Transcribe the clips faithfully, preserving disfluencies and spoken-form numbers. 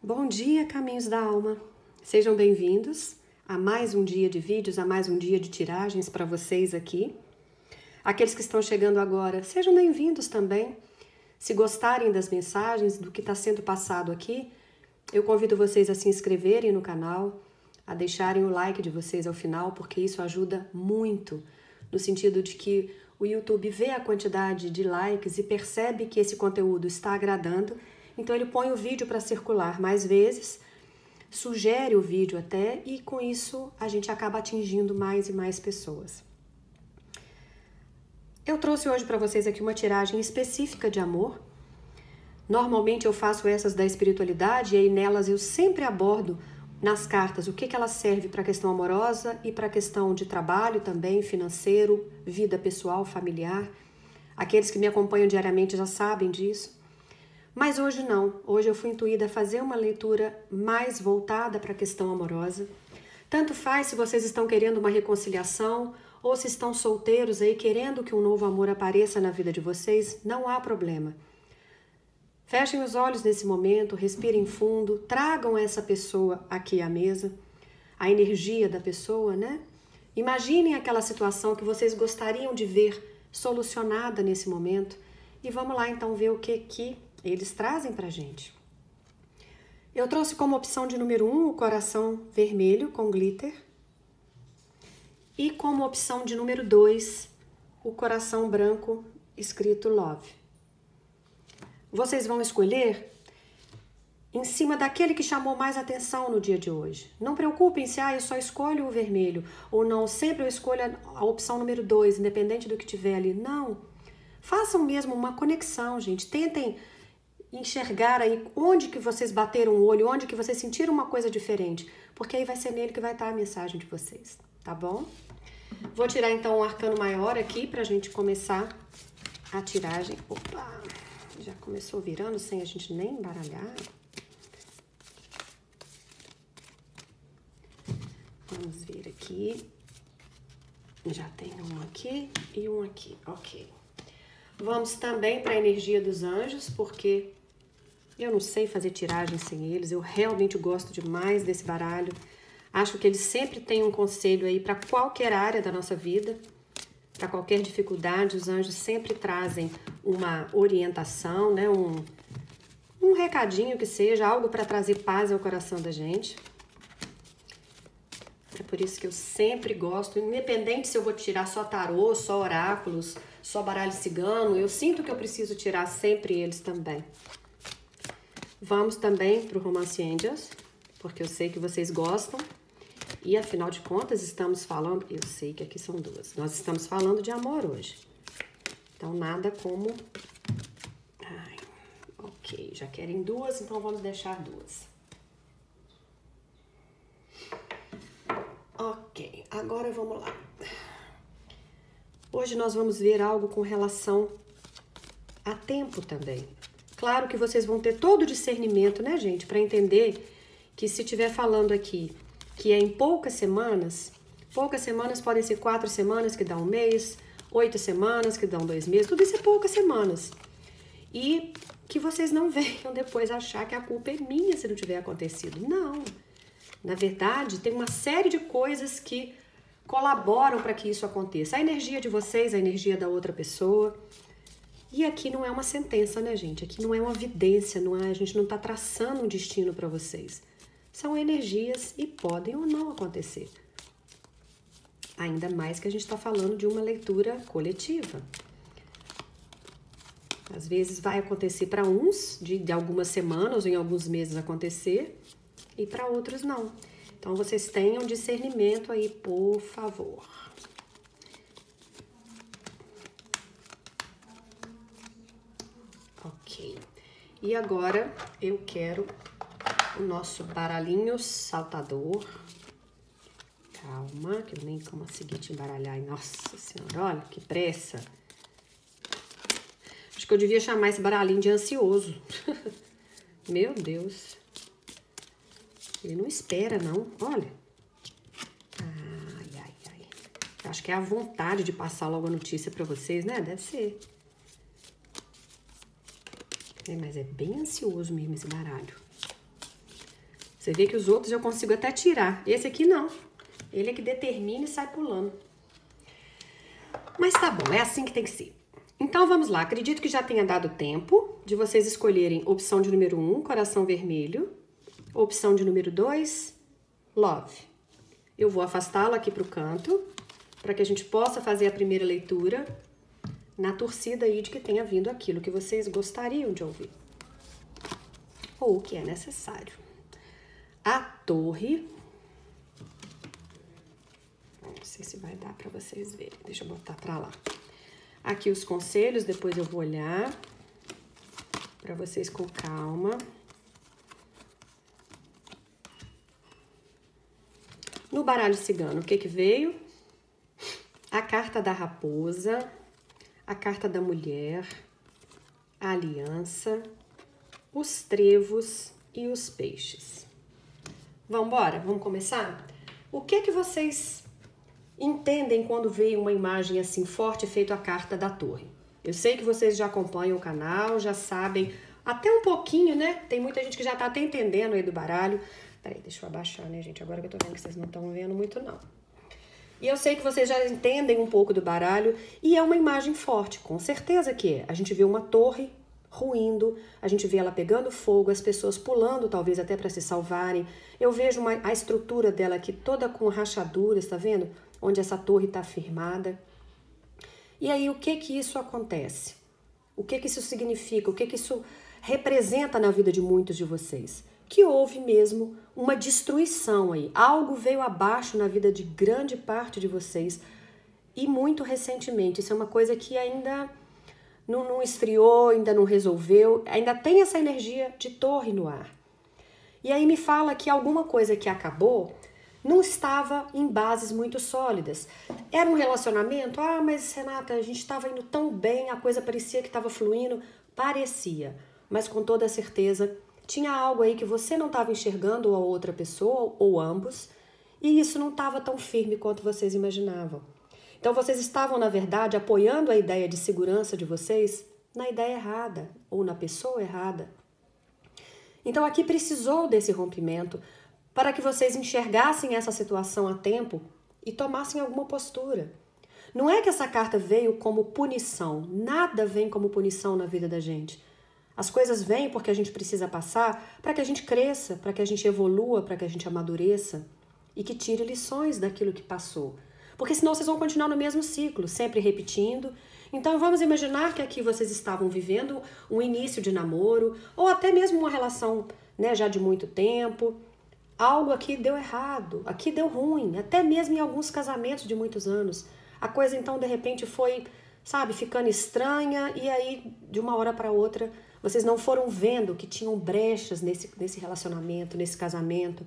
Bom dia, caminhos da alma. Sejam bem-vindos a mais um dia de vídeos, a mais um dia de tiragens para vocês aqui. Aqueles que estão chegando agora, sejam bem-vindos também. Se gostarem das mensagens, do que está sendo passado aqui, eu convido vocês a se inscreverem no canal, a deixarem o like de vocês ao final, porque isso ajuda muito, no sentido de que o YouTube vê a quantidade de likes e percebe que esse conteúdo está agradando, então ele põe o vídeo para circular mais vezes, sugere o vídeo até, e com isso a gente acaba atingindo mais e mais pessoas. Eu trouxe hoje para vocês aqui uma tiragem específica de amor. Normalmente eu faço essas da espiritualidade e aí nelas eu sempre abordo nas cartas o que, que ela serve para a questão amorosa e para a questão de trabalho também, financeiro, vida pessoal, familiar. Aqueles que me acompanham diariamente já sabem disso. Mas hoje não, hoje eu fui intuída a fazer uma leitura mais voltada para a questão amorosa. Tanto faz se vocês estão querendo uma reconciliação ou se estão solteiros aí querendo que um novo amor apareça na vida de vocês, não há problema. Fechem os olhos nesse momento, respirem fundo, tragam essa pessoa aqui à mesa, a energia da pessoa, né? Imaginem aquela situação que vocês gostariam de ver solucionada nesse momento e vamos lá então ver o que que eles trazem pra gente. Eu trouxe como opção de número um o coração vermelho com glitter e como opção de número dois o coração branco escrito love. Vocês vão escolher em cima daquele que chamou mais atenção no dia de hoje. Não preocupem-se, ah, eu só escolho o vermelho, ou não, sempre eu escolho a opção número dois, independente do que tiver ali. Não. Façam mesmo uma conexão, gente. Tentem enxergar aí onde que vocês bateram o olho, onde que vocês sentiram uma coisa diferente, porque aí vai ser nele que vai estar a mensagem de vocês, tá bom? Vou tirar então um arcano maior aqui pra gente começar a tiragem. Opa! Já começou virando sem a gente nem embaralhar. Vamos ver aqui. Já tem um aqui e um aqui. Ok. Vamos também para a energia dos anjos, porque eu não sei fazer tiragem sem eles. Eu realmente gosto demais desse baralho. Acho que eles sempre têm um conselho aí para qualquer área da nossa vida. Para qualquer dificuldade, os anjos sempre trazem uma orientação, né? um, um recadinho que seja, algo para trazer paz ao coração da gente. É por isso que eu sempre gosto, independente se eu vou tirar só tarô, só oráculos, só baralho cigano, eu sinto que eu preciso tirar sempre eles também. Vamos também para o Romance Angels, porque eu sei que vocês gostam. E afinal de contas, estamos falando... Eu sei que aqui são duas. Nós estamos falando de amor hoje. Então, nada como... Ai, ok, já querem duas, então vamos deixar duas. Ok, agora vamos lá. Hoje nós vamos ver algo com relação a tempo também. Claro que vocês vão ter todo o discernimento, né, gente? Para entender que se estiver falando aqui... que é em poucas semanas, poucas semanas podem ser quatro semanas que dá um mês, oito semanas que dão dois meses, tudo isso é poucas semanas. E que vocês não venham depois achar que a culpa é minha se não tiver acontecido. Não. Na verdade, tem uma série de coisas que colaboram para que isso aconteça. A energia de vocês, a energia da outra pessoa. E aqui não é uma sentença, né, gente? Aqui não é uma vidência, não é, a gente não está traçando um destino para vocês. São energias e podem ou não acontecer. Ainda mais que a gente está falando de uma leitura coletiva. Às vezes vai acontecer para uns, de, de algumas semanas ou em alguns meses acontecer, e para outros não. Então vocês tenham discernimento aí, por favor. Ok. E agora eu quero... o nosso baralhinho saltador. Calma, que eu nem consegui te embaralhar. Nossa Senhora, olha que pressa. Acho que eu devia chamar esse baralhinho de ansioso. Meu Deus. Ele não espera, não. Olha. Ai, ai, ai. Acho que é a vontade de passar logo a notícia pra vocês, né? Deve ser. É, mas é bem ansioso mesmo esse baralho. Você vê que os outros eu consigo até tirar. Esse aqui não. Ele é que determina e sai pulando. Mas tá bom, é assim que tem que ser. Então vamos lá, acredito que já tenha dado tempo de vocês escolherem opção de número um, coração vermelho. Opção de número dois, love. Eu vou afastá-lo aqui pro canto, para que a gente possa fazer a primeira leitura na torcida aí de que tenha vindo aquilo que vocês gostariam de ouvir. Ou o que é necessário. A torre. Não sei se vai dar para vocês verem. Deixa eu botar para lá. Aqui os conselhos, depois eu vou olhar para vocês com calma. No baralho cigano, o que que veio? A carta da raposa, a carta da mulher, a aliança, os trevos e os peixes. Vamos embora? Vamos começar? O que que vocês entendem quando veio uma imagem assim forte feito a carta da torre? Eu sei que vocês já acompanham o canal, já sabem até um pouquinho, né? Tem muita gente que já tá até entendendo aí do baralho. Peraí, deixa eu abaixar, né, gente? Agora que eu tô vendo que vocês não estão vendo muito, não. E eu sei que vocês já entendem um pouco do baralho e é uma imagem forte, com certeza que é. A gente vê uma torre ruindo, a gente vê ela pegando fogo, as pessoas pulando talvez até para se salvarem. Eu vejo uma, a estrutura dela aqui toda com rachaduras, tá vendo? Onde essa torre está firmada. E aí, o que que isso acontece? O que que isso significa? O que que isso representa na vida de muitos de vocês? Que houve mesmo uma destruição aí. Algo veio abaixo na vida de grande parte de vocês e muito recentemente. Isso é uma coisa que ainda não, não esfriou, ainda não resolveu, ainda tem essa energia de torre no ar. E aí me fala que alguma coisa que acabou não estava em bases muito sólidas. Era um relacionamento? Ah, mas Renata, a gente estava indo tão bem, a coisa parecia que estava fluindo. Parecia, mas com toda certeza tinha algo aí que você não estava enxergando, ou a outra pessoa, ou ambos, e isso não estava tão firme quanto vocês imaginavam. Então vocês estavam, na verdade, apoiando a ideia de segurança de vocês na ideia errada, ou na pessoa errada. Então aqui precisou desse rompimento para que vocês enxergassem essa situação a tempo e tomassem alguma postura. Não é que essa carta veio como punição, nada vem como punição na vida da gente. As coisas vêm porque a gente precisa passar para que a gente cresça, para que a gente evolua, para que a gente amadureça e que tire lições daquilo que passou. Porque senão vocês vão continuar no mesmo ciclo, sempre repetindo. Então vamos imaginar que aqui vocês estavam vivendo um início de namoro ou até mesmo uma relação, né, já de muito tempo. Algo aqui deu errado, aqui deu ruim, até mesmo em alguns casamentos de muitos anos. A coisa então de repente foi, sabe, ficando estranha e aí de uma hora para outra vocês não foram vendo que tinham brechas nesse, nesse relacionamento, nesse casamento.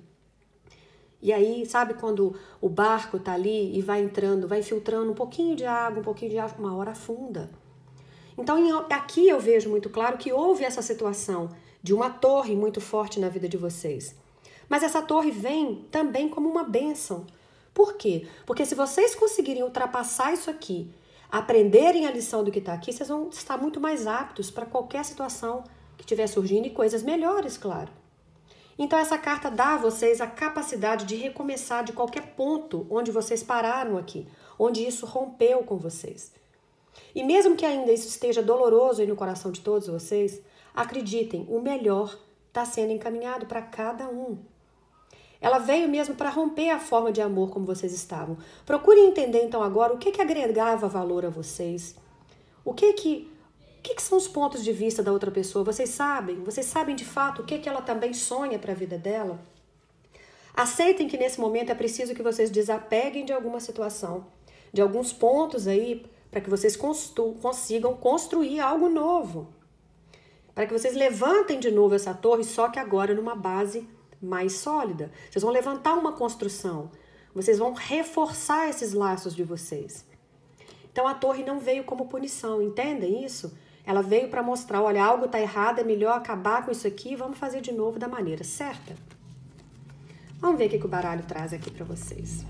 E aí, sabe quando o barco tá ali e vai entrando, vai filtrando um pouquinho de água, um pouquinho de água, uma hora afunda. Então aqui eu vejo muito claro que houve essa situação de uma torre muito forte na vida de vocês. Mas essa torre vem também como uma bênção. Por quê? Porque se vocês conseguirem ultrapassar isso aqui, aprenderem a lição do que está aqui, vocês vão estar muito mais aptos para qualquer situação que estiver surgindo e coisas melhores, claro. Então essa carta dá a vocês a capacidade de recomeçar de qualquer ponto onde vocês pararam aqui, onde isso rompeu com vocês. E mesmo que ainda isso esteja doloroso aí no coração de todos vocês, acreditem, o melhor está sendo encaminhado para cada um. Ela veio mesmo para romper a forma de amor como vocês estavam. Procurem entender então agora o que que agregava valor a vocês. O que que, o que que são os pontos de vista da outra pessoa? Vocês sabem? Vocês sabem de fato o que que ela também sonha para a vida dela? Aceitem que nesse momento é preciso que vocês desapeguem de alguma situação, de alguns pontos aí, para que vocês constru- consigam construir algo novo. Para que vocês levantem de novo essa torre, só que agora numa base mais sólida. Vocês vão levantar uma construção. Vocês vão reforçar esses laços de vocês. Então a torre não veio como punição, entendem isso? Ela veio para mostrar, olha, algo está errado, é melhor acabar com isso aqui e vamos fazer de novo da maneira certa. Vamos ver o que, que o baralho traz aqui para vocês.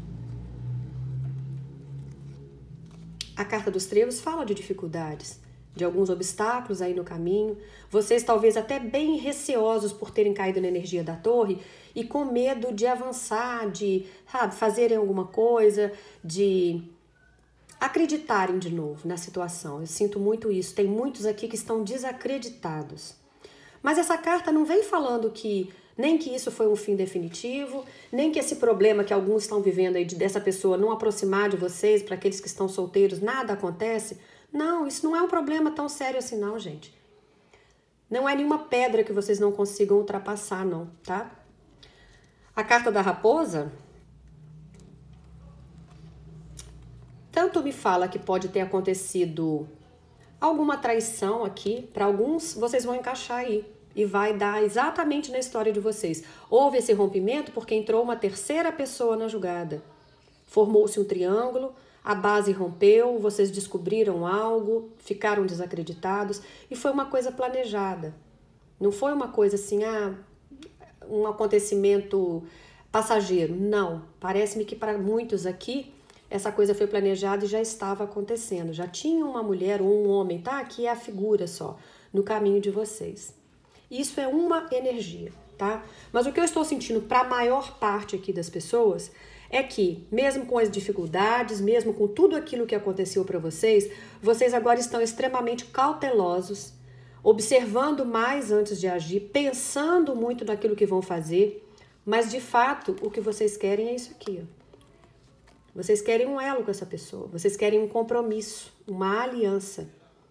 A carta dos trevos fala de dificuldades, de alguns obstáculos aí no caminho. Vocês talvez até bem receosos por terem caído na energia da torre e com medo de avançar, de, sabe, fazerem alguma coisa, de acreditarem de novo na situação. Eu sinto muito isso. Tem muitos aqui que estão desacreditados. Mas essa carta não vem falando que nem que isso foi um fim definitivo, nem que esse problema que alguns estão vivendo aí de dessa pessoa não aproximar de vocês, para aqueles que estão solteiros, nada acontece. Não, isso não é um problema tão sério assim não, gente. Não é nenhuma pedra que vocês não consigam ultrapassar, não, tá? A carta da raposa tanto me fala que pode ter acontecido alguma traição aqui, para alguns vocês vão encaixar aí e vai dar exatamente na história de vocês. Houve esse rompimento porque entrou uma terceira pessoa na jogada. Formou-se um triângulo, a base rompeu, vocês descobriram algo, ficaram desacreditados e foi uma coisa planejada. Não foi uma coisa assim, ah, um acontecimento passageiro. Não, parece-me que para muitos aqui essa coisa foi planejada e já estava acontecendo. Já tinha uma mulher ou um homem, tá? Aqui é a figura só, no caminho de vocês. Isso é uma energia, tá? Mas o que eu estou sentindo para a maior parte aqui das pessoas é que, mesmo com as dificuldades, mesmo com tudo aquilo que aconteceu para vocês, vocês agora estão extremamente cautelosos, observando mais antes de agir, pensando muito naquilo que vão fazer, mas de fato o que vocês querem é isso aqui, ó. Vocês querem um elo com essa pessoa, vocês querem um compromisso, uma aliança.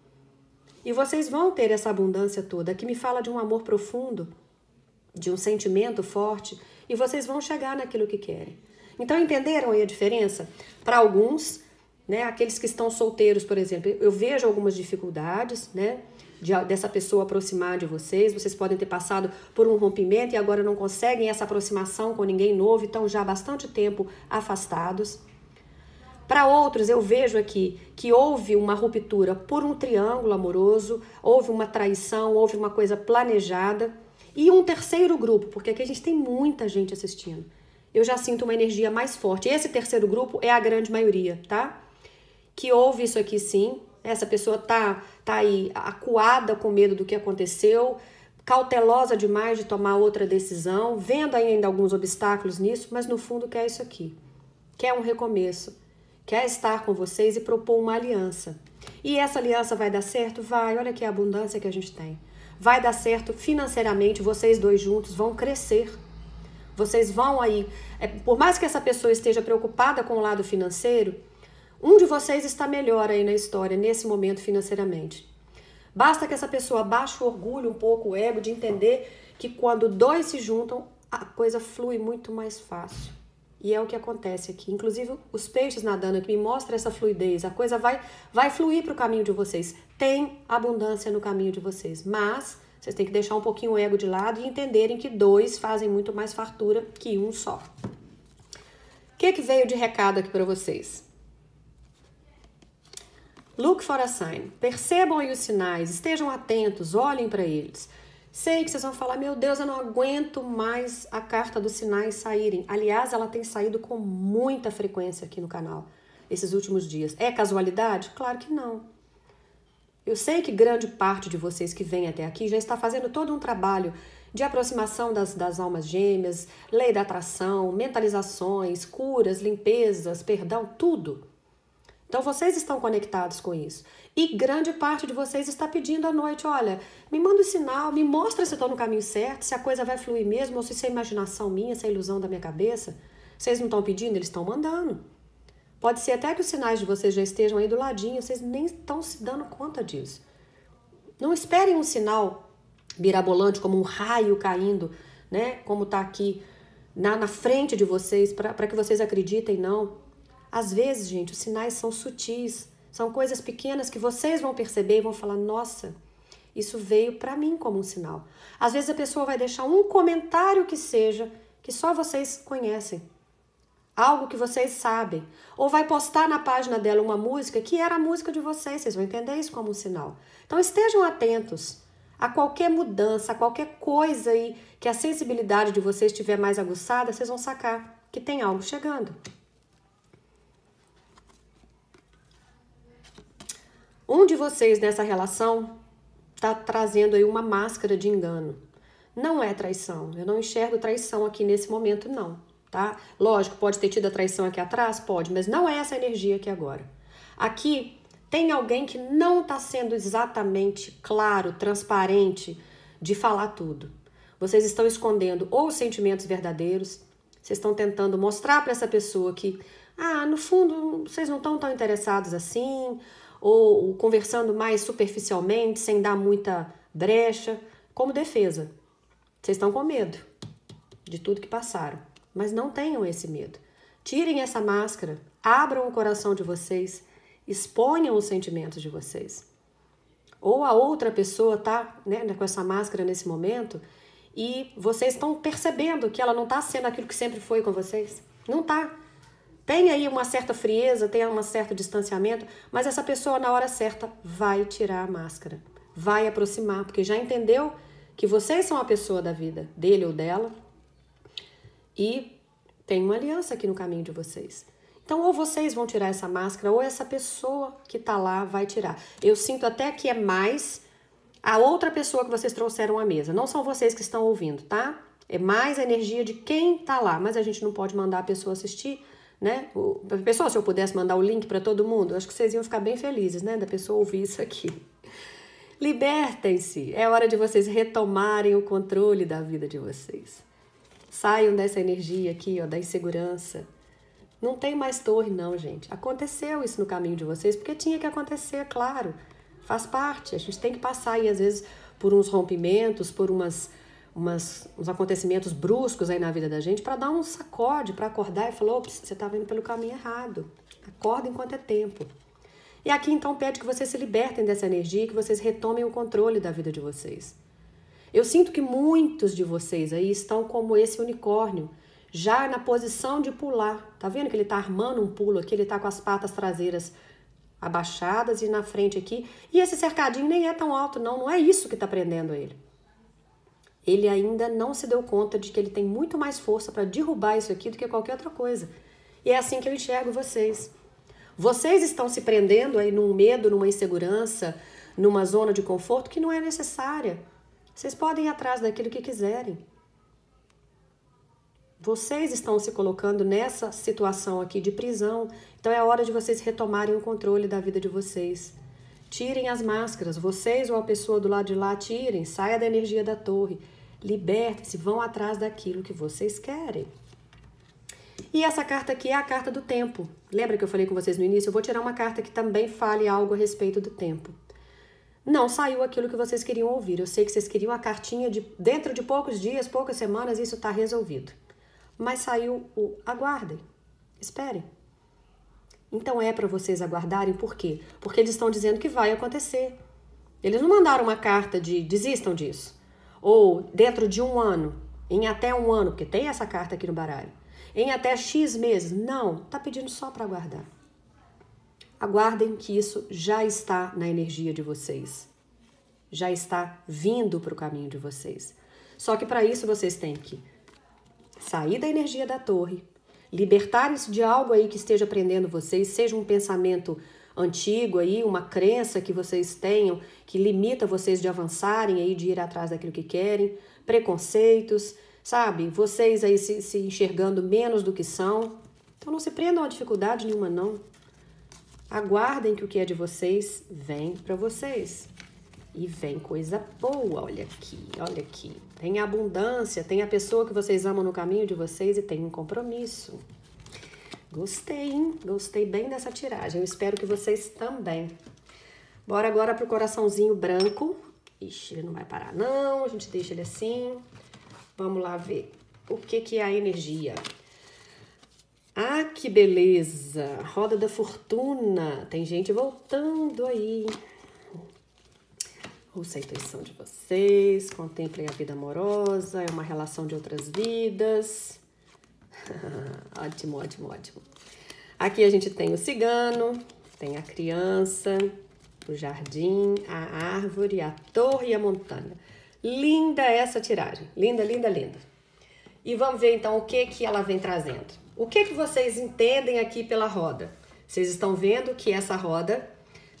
E vocês vão ter essa abundância toda, que me fala de um amor profundo, de um sentimento forte, e vocês vão chegar naquilo que querem. Então, entenderam aí a diferença? Para alguns, né, aqueles que estão solteiros, por exemplo, eu vejo algumas dificuldades, né, de, dessa pessoa aproximar de vocês. Vocês podem ter passado por um rompimento e agora não conseguem essa aproximação com ninguém novo, estão já há bastante tempo afastados. Para outros, eu vejo aqui que houve uma ruptura por um triângulo amoroso, houve uma traição, houve uma coisa planejada. E um terceiro grupo, porque aqui a gente tem muita gente assistindo. Eu já sinto uma energia mais forte. Esse terceiro grupo é a grande maioria, tá? Que houve isso aqui sim. Essa pessoa tá, tá aí acuada com medo do que aconteceu, cautelosa demais de tomar outra decisão, vendo ainda alguns obstáculos nisso, mas no fundo quer isso aqui. Quer um recomeço. Quer estar com vocês e propor uma aliança. E essa aliança vai dar certo? Vai, olha que abundância que a gente tem. Vai dar certo financeiramente, vocês dois juntos vão crescer. Vocês vão aí, é, por mais que essa pessoa esteja preocupada com o lado financeiro, um de vocês está melhor aí na história, nesse momento financeiramente. Basta que essa pessoa baixe o orgulho, um pouco o ego, de entender que quando dois se juntam, a coisa flui muito mais fácil. E é o que acontece aqui. Inclusive, os peixes nadando aqui me mostram essa fluidez. A coisa vai, vai fluir para o caminho de vocês. Tem abundância no caminho de vocês. Mas vocês têm que deixar um pouquinho o ego de lado e entenderem que dois fazem muito mais fartura que um só. O que, que veio de recado aqui para vocês? Look for a sign. Percebam aí os sinais. Estejam atentos. Olhem para eles. Sei que vocês vão falar, meu Deus, eu não aguento mais a carta dos sinais saírem. Aliás, ela tem saído com muita frequência aqui no canal, esses últimos dias. É casualidade? Claro que não. Eu sei que grande parte de vocês que vem até aqui já está fazendo todo um trabalho de aproximação das, das almas gêmeas, lei da atração, mentalizações, curas, limpezas, perdão, tudo. Então, vocês estão conectados com isso. E grande parte de vocês está pedindo à noite, olha, me manda um sinal, me mostra se eu estou no caminho certo, se a coisa vai fluir mesmo, ou se isso é imaginação minha, se é ilusão da minha cabeça. Vocês não estão pedindo, eles estão mandando. Pode ser até que os sinais de vocês já estejam aí do ladinho, vocês nem estão se dando conta disso. Não esperem um sinal mirabolante, como um raio caindo, né? Como está aqui na, na frente de vocês, para que vocês acreditem, não. Às vezes, gente, os sinais são sutis, são coisas pequenas que vocês vão perceber e vão falar, nossa, isso veio para mim como um sinal. Às vezes a pessoa vai deixar um comentário que seja, que só vocês conhecem, algo que vocês sabem, ou vai postar na página dela uma música que era a música de vocês, vocês vão entender isso como um sinal. Então estejam atentos a qualquer mudança, a qualquer coisa aí que a sensibilidade de vocês estiver mais aguçada, vocês vão sacar que tem algo chegando. Um de vocês nessa relação está trazendo aí uma máscara de engano. Não é traição. Eu não enxergo traição aqui nesse momento, não. Tá? Lógico, pode ter tido a traição aqui atrás? Pode, mas não é essa energia aqui agora. Aqui tem alguém que não está sendo exatamente claro, transparente de falar tudo. Vocês estão escondendo ou os sentimentos verdadeiros, vocês estão tentando mostrar para essa pessoa que, ah, no fundo, vocês não estão tão interessados assim, ou conversando mais superficialmente, sem dar muita brecha, como defesa. Vocês estão com medo de tudo que passaram, mas não tenham esse medo. Tirem essa máscara, abram o coração de vocês, exponham os sentimentos de vocês. Ou a outra pessoa tá, né, com essa máscara nesse momento e vocês estão percebendo que ela não está sendo aquilo que sempre foi com vocês. Não está. Tem aí uma certa frieza, tem um certo distanciamento, mas essa pessoa na hora certa vai tirar a máscara, vai aproximar, porque já entendeu que vocês são a pessoa da vida, dele ou dela, e tem uma aliança aqui no caminho de vocês. Então, ou vocês vão tirar essa máscara, ou essa pessoa que tá lá vai tirar. Eu sinto até que é mais a outra pessoa que vocês trouxeram à mesa. Não são vocês que estão ouvindo, tá? É mais a energia de quem tá lá. Mas a gente não pode mandar a pessoa assistir, né? O, a pessoa, se eu pudesse mandar o link para todo mundo, acho que vocês iam ficar bem felizes, né? Da pessoa ouvir isso aqui. Libertem-se. É hora de vocês retomarem o controle da vida de vocês. Saiam dessa energia aqui, ó, da insegurança. Não tem mais torre, não, gente. Aconteceu isso no caminho de vocês, porque tinha que acontecer, claro. Faz parte. A gente tem que passar aí, às vezes, por uns rompimentos, por umas, umas, uns acontecimentos bruscos aí na vida da gente, para dar um sacode, para acordar e falar, ops, você tá indo pelo caminho errado. Acorda enquanto é tempo. E aqui, então, pede que vocês se libertem dessa energia, que vocês retomem o controle da vida de vocês. Eu sinto que muitos de vocês aí estão como esse unicórnio, já na posição de pular. Tá vendo que ele tá armando um pulo aqui? Ele tá com as patas traseiras abaixadas e na frente aqui. E esse cercadinho nem é tão alto, não. Não é isso que tá prendendo ele. Ele ainda não se deu conta de que ele tem muito mais força para derrubar isso aqui do que qualquer outra coisa. E é assim que eu enxergo vocês. Vocês estão se prendendo aí num medo, numa insegurança, numa zona de conforto que não é necessária. Vocês podem ir atrás daquilo que quiserem. Vocês estão se colocando nessa situação aqui de prisão, então é hora de vocês retomarem o controle da vida de vocês. Tirem as máscaras, vocês ou a pessoa do lado de lá, tirem, saia da energia da torre, libertem-se, vão atrás daquilo que vocês querem. E essa carta aqui é a carta do tempo. Lembra que eu falei com vocês no início? Eu vou tirar uma carta que também fale algo a respeito do tempo. Não saiu aquilo que vocês queriam ouvir. Eu sei que vocês queriam a cartinha de dentro de poucos dias, poucas semanas, isso está resolvido. Mas saiu o aguardem, esperem. Então é para vocês aguardarem, por quê? Porque eles estão dizendo que vai acontecer. Eles não mandaram uma carta de desistam disso. Ou dentro de um ano, em até um ano, porque tem essa carta aqui no baralho. Em até X meses. Não, tá pedindo só para aguardar. Aguardem que isso já está na energia de vocês. Já está vindo para o caminho de vocês. Só que para isso vocês têm que sair da energia da torre, libertarem-se de algo aí que esteja prendendo vocês, seja um pensamento antigo aí, uma crença que vocês tenham, que limita vocês de avançarem aí, de ir atrás daquilo que querem, preconceitos, sabe? Vocês aí se, se enxergando menos do que são. Então não se prendam a dificuldade nenhuma, não. Aguardem que o que é de vocês vem para vocês. E vem coisa boa, olha aqui, olha aqui. Tem abundância, tem a pessoa que vocês amam no caminho de vocês e tem um compromisso. Gostei, hein? Gostei bem dessa tiragem. Eu espero que vocês também. Bora agora pro coraçãozinho branco. Ixi, ele não vai parar não, a gente deixa ele assim. Vamos lá ver o que que é a energia. Ah, que beleza! Roda da fortuna. Tem gente voltando aí. Ouça a intuição de vocês, contemplem a vida amorosa, é uma relação de outras vidas. Ótimo, ótimo, ótimo. Aqui a gente tem o cigano, tem a criança, o jardim, a árvore, a torre e a montanha. Linda essa tiragem, linda, linda, linda. E vamos ver então o que que ela vem trazendo. O que que vocês entendem aqui pela roda? Vocês estão vendo que essa roda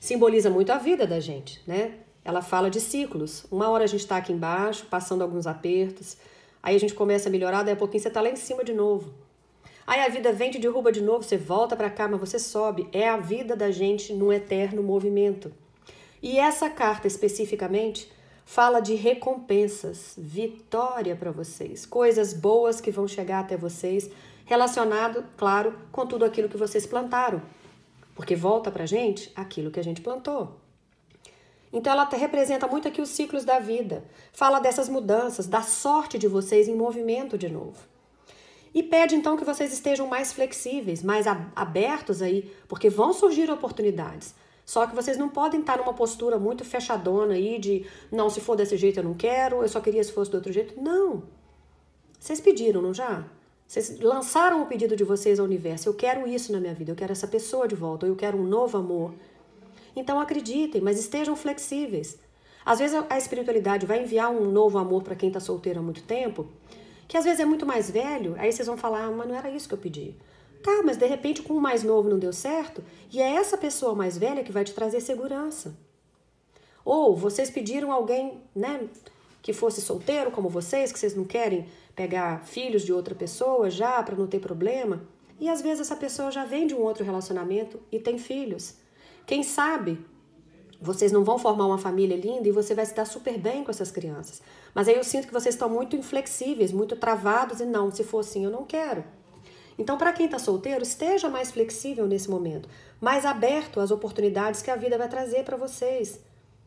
Simboliza muito a vida da gente, né? Ela fala de ciclos. Uma hora a gente está aqui embaixo, passando alguns apertos, aí a gente começa a melhorar, daí a pouquinho você está lá em cima de novo. Aí a vida vem, te derruba de novo, você volta para cá, mas você sobe. É a vida da gente num eterno movimento. E essa carta especificamente fala de recompensas, vitória para vocês, coisas boas que vão chegar até vocês, relacionado, claro, com tudo aquilo que vocês plantaram. Porque volta pra gente aquilo que a gente plantou. Então ela representa muito aqui os ciclos da vida. Fala dessas mudanças, da sorte de vocês em movimento de novo. E pede então que vocês estejam mais flexíveis, mais abertos aí, porque vão surgir oportunidades. Só que vocês não podem estar numa postura muito fechadona aí de, não, se for desse jeito eu não quero, eu só queria se fosse do outro jeito. Não. Vocês pediram, não já? Vocês lançaram o pedido de vocês ao universo. Eu quero isso na minha vida, eu quero essa pessoa de volta, eu quero um novo amor. Então acreditem, mas estejam flexíveis. Às vezes a espiritualidade vai enviar um novo amor para quem está solteiro há muito tempo, que às vezes é muito mais velho, aí vocês vão falar, ah, mas não era isso que eu pedi. Tá, mas de repente com o mais novo não deu certo, e é essa pessoa mais velha que vai te trazer segurança. Ou vocês pediram alguém, né, que fosse solteiro como vocês, que vocês não querem pegar filhos de outra pessoa já para não ter problema, e às vezes essa pessoa já vem de um outro relacionamento e tem filhos. Quem sabe vocês não vão formar uma família linda e você vai se dar super bem com essas crianças. Mas aí eu sinto que vocês estão muito inflexíveis, muito travados e não, se for assim eu não quero. Então, para quem está solteiro, esteja mais flexível nesse momento, mais aberto às oportunidades que a vida vai trazer para vocês.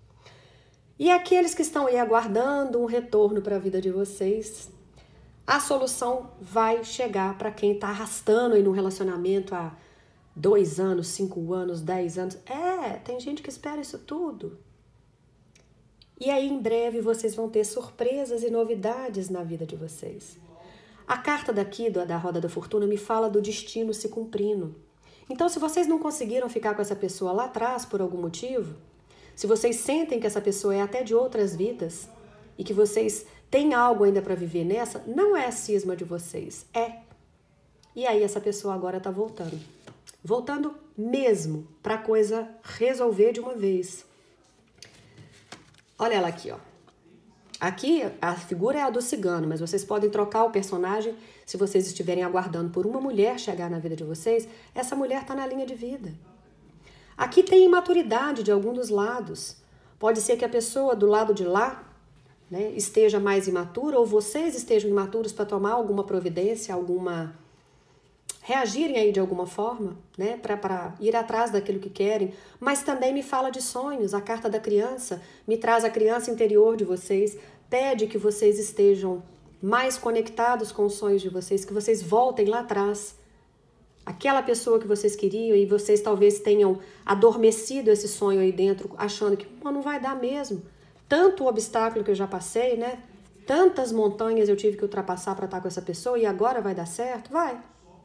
E aqueles que estão aí aguardando um retorno para a vida de vocês, a solução vai chegar para quem está arrastando aí num relacionamento há dois anos, cinco anos, dez anos. É, tem gente que espera isso tudo. E aí, em breve, vocês vão ter surpresas e novidades na vida de vocês. A carta daqui, da Roda da Fortuna, me fala do destino se cumprindo. Então, se vocês não conseguiram ficar com essa pessoa lá atrás por algum motivo, se vocês sentem que essa pessoa é até de outras vidas e que vocês têm algo ainda para viver nessa, não é a cisma de vocês, é. E aí essa pessoa agora está voltando. Voltando mesmo para a coisa resolver de uma vez. Olha ela aqui, ó. Aqui a figura é a do cigano, mas vocês podem trocar o personagem se vocês estiverem aguardando por uma mulher chegar na vida de vocês. Essa mulher está na linha de vida. Aqui tem imaturidade de algum dos lados. Pode ser que a pessoa do lado de lá, né, esteja mais imatura ou vocês estejam imaturos para tomar alguma providência, alguma... reagirem aí de alguma forma, né, para ir atrás daquilo que querem, mas também me fala de sonhos. A carta da criança me traz a criança interior de vocês, pede que vocês estejam mais conectados com os sonhos de vocês, que vocês voltem lá atrás. Aquela pessoa que vocês queriam e vocês talvez tenham adormecido esse sonho aí dentro, achando que não vai dar mesmo. Tanto obstáculo que eu já passei, né? Tantas montanhas eu tive que ultrapassar para estar com essa pessoa e agora vai dar certo? Vai.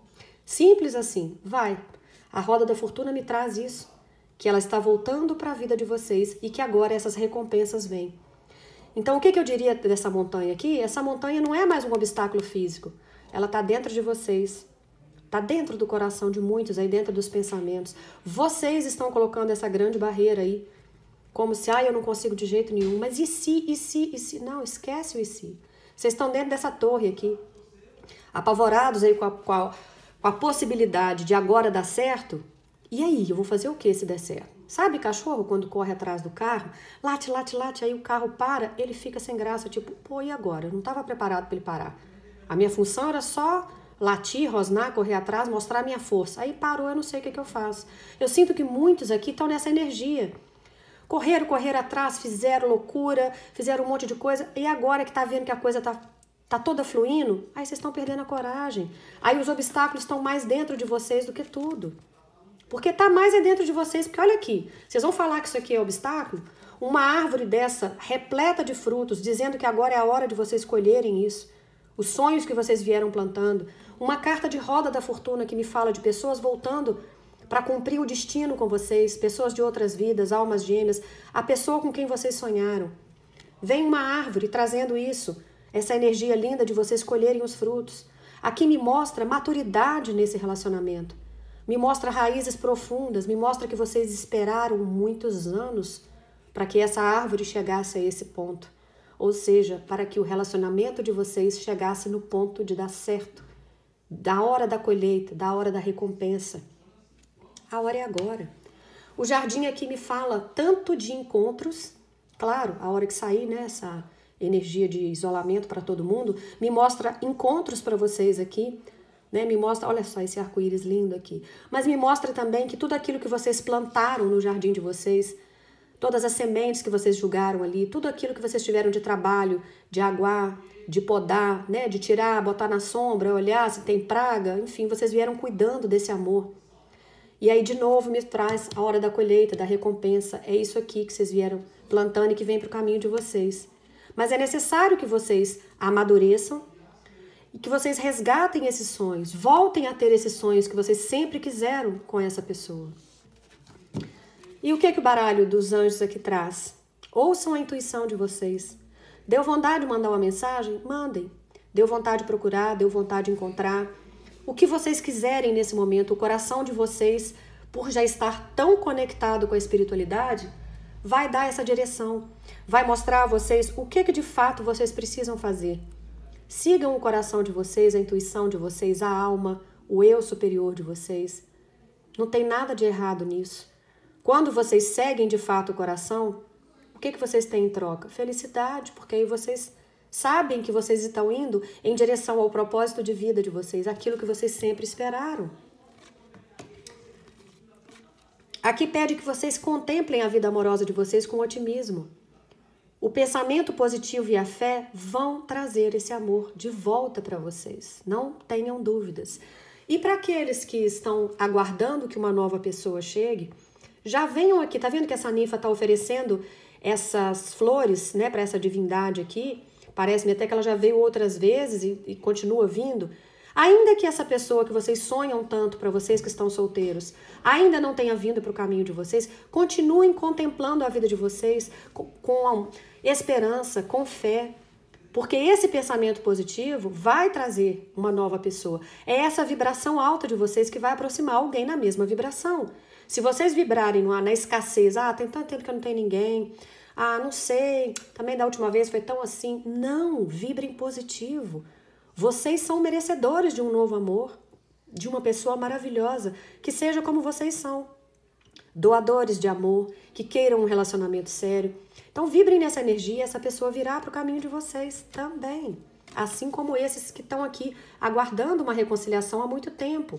Simples assim, vai. A Roda da Fortuna me traz isso, que ela está voltando para a vida de vocês e que agora essas recompensas vêm. Então, o que, que eu diria dessa montanha aqui? Essa montanha não é mais um obstáculo físico, ela está dentro de vocês, está dentro do coração de muitos, aí dentro dos pensamentos. Vocês estão colocando essa grande barreira aí, como se, ah, eu não consigo de jeito nenhum, mas e se, e se, e se? Não, esquece o e se. Vocês estão dentro dessa torre aqui, apavorados aí com a... Com a com a possibilidade de agora dar certo, e aí, eu vou fazer o que se der certo? Sabe cachorro quando corre atrás do carro? Late, late, late, aí o carro para, ele fica sem graça, tipo, pô, e agora? Eu não estava preparado para ele parar. A minha função era só latir, rosnar, correr atrás, mostrar a minha força. Aí parou, eu não sei o que, que eu faço. Eu sinto que muitos aqui estão nessa energia. Correram, correram atrás, fizeram loucura, fizeram um monte de coisa, e agora que tá vendo que a coisa tá Tá toda fluindo, aí vocês estão perdendo a coragem. Aí os obstáculos estão mais dentro de vocês do que tudo. Porque tá mais é dentro de vocês, porque olha aqui, vocês vão falar que isso aqui é obstáculo? Uma árvore dessa, repleta de frutos, dizendo que agora é a hora de vocês colherem isso. Os sonhos que vocês vieram plantando. Uma carta de Roda da Fortuna que me fala de pessoas voltando para cumprir o destino com vocês, pessoas de outras vidas, almas gêmeas, a pessoa com quem vocês sonharam. Vem uma árvore trazendo isso. Essa energia linda de vocês colherem os frutos. Aqui me mostra maturidade nesse relacionamento. Me mostra raízes profundas, me mostra que vocês esperaram muitos anos para que essa árvore chegasse a esse ponto. Ou seja, para que o relacionamento de vocês chegasse no ponto de dar certo. Da hora da colheita, da hora da recompensa. A hora é agora. O jardim aqui me fala tanto de encontros, claro, a hora que sair, né, essa energia de isolamento para todo mundo, me mostra encontros para vocês aqui, né, me mostra, olha só esse arco-íris lindo aqui, mas me mostra também que tudo aquilo que vocês plantaram no jardim de vocês, todas as sementes que vocês julgaram ali, tudo aquilo que vocês tiveram de trabalho, de aguar, de podar, né, de tirar, botar na sombra, olhar se tem praga, enfim, vocês vieram cuidando desse amor. E aí, de novo, me traz a hora da colheita, da recompensa. É isso aqui que vocês vieram plantando e que vem para o caminho de vocês. Mas é necessário que vocês amadureçam e que vocês resgatem esses sonhos. Voltem a ter esses sonhos que vocês sempre quiseram com essa pessoa. E o que, que o baralho dos anjos aqui traz? Ouçam a intuição de vocês. Deu vontade de mandar uma mensagem? Mandem. Deu vontade de procurar, deu vontade de encontrar. O que vocês quiserem nesse momento, o coração de vocês, por já estar tão conectado com a espiritualidade, vai dar essa direção. Vai mostrar a vocês o que, que de fato vocês precisam fazer. Sigam o coração de vocês, a intuição de vocês, a alma, o eu superior de vocês. Não tem nada de errado nisso. Quando vocês seguem de fato o coração, o que, que vocês têm em troca? Felicidade, porque aí vocês sabem que vocês estão indo em direção ao propósito de vida de vocês, aquilo que vocês sempre esperaram. Aqui pede que vocês contemplem a vida amorosa de vocês com otimismo. O pensamento positivo e a fé vão trazer esse amor de volta para vocês. Não tenham dúvidas. E para aqueles que estão aguardando que uma nova pessoa chegue, já venham aqui. Tá vendo que essa ninfa está oferecendo essas flores, né, para essa divindade aqui? Parece-me até que ela já veio outras vezes e, e continua vindo. Ainda que essa pessoa que vocês sonham tanto para vocês que estão solteiros, ainda não tenha vindo para o caminho de vocês, continuem contemplando a vida de vocês com, com esperança, com fé. Porque esse pensamento positivo vai trazer uma nova pessoa. É essa vibração alta de vocês que vai aproximar alguém na mesma vibração. Se vocês vibrarem na escassez, ah, tem tanto tempo que eu não tenho ninguém... Ah, não sei, também da última vez foi tão assim. Não, vibrem positivo. Vocês são merecedores de um novo amor, de uma pessoa maravilhosa, que seja como vocês são. Doadores de amor, que queiram um relacionamento sério. Então vibrem nessa energia, essa pessoa virá para o caminho de vocês também. Assim como esses que estão aqui aguardando uma reconciliação há muito tempo.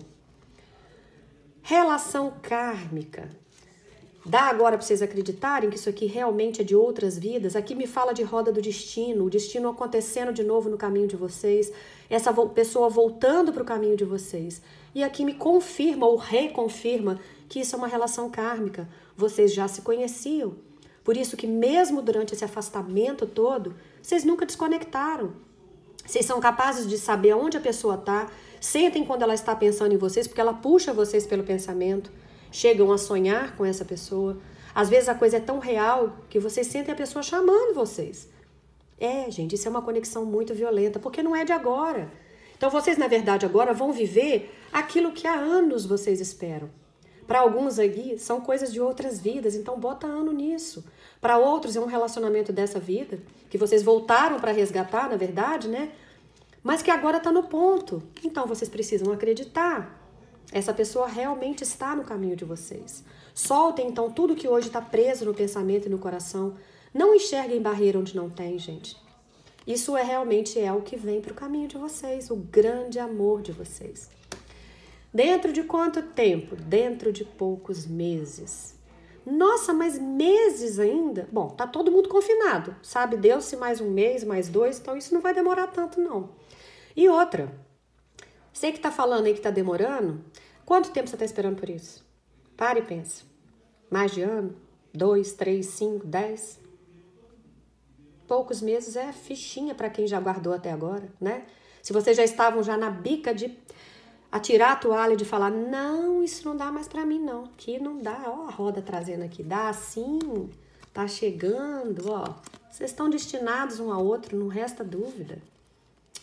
Relação kármica. Dá agora para vocês acreditarem que isso aqui realmente é de outras vidas. Aqui me fala de roda do destino, o destino acontecendo de novo no caminho de vocês, essa pessoa voltando para o caminho de vocês. E aqui me confirma ou reconfirma que isso é uma relação kármica. Vocês já se conheciam. Por isso que mesmo durante esse afastamento todo, vocês nunca desconectaram. Vocês são capazes de saber aonde a pessoa está, sentem quando ela está pensando em vocês, porque ela puxa vocês pelo pensamento. Chegam a sonhar com essa pessoa. Às vezes a coisa é tão real que vocês sentem a pessoa chamando vocês. É, gente, isso é uma conexão muito violenta, porque não é de agora. Então vocês, na verdade, agora vão viver aquilo que há anos vocês esperam. Para alguns aqui, são coisas de outras vidas, então bota ano nisso. Para outros, é um relacionamento dessa vida, que vocês voltaram para resgatar, na verdade, né? Mas que agora está no ponto. Então vocês precisam acreditar. Essa pessoa realmente está no caminho de vocês. Soltem, então, tudo que hoje está preso no pensamento e no coração. Não enxerguem barreira onde não tem, gente. Isso é realmente é o que vem para o caminho de vocês, o grande amor de vocês. Dentro de quanto tempo? Dentro de poucos meses. Nossa, mas meses ainda? Bom, tá todo mundo confinado. Sabe Deus se mais um mês, mais dois, então isso não vai demorar tanto, não. E outra, você que tá falando aí que tá demorando, quanto tempo você tá esperando por isso? Para e pensa. Mais de ano? Dois, três, cinco, dez? Poucos meses é fichinha para quem já guardou até agora, né? Se vocês já estavam já na bica de atirar a toalha, de falar, não, isso não dá mais para mim, não. Que não dá, ó a roda trazendo aqui. Dá sim, tá chegando, ó. Vocês estão destinados um ao outro, não resta dúvida.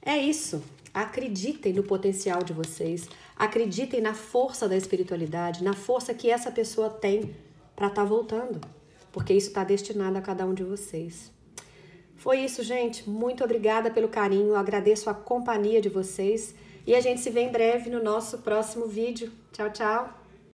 É isso. Acreditem no potencial de vocês. Acreditem na força da espiritualidade, na força que essa pessoa tem para estar voltando. Porque isso está destinado a cada um de vocês. Foi isso, gente. Muito obrigada pelo carinho. Agradeço a companhia de vocês. E a gente se vê em breve no nosso próximo vídeo. Tchau, tchau.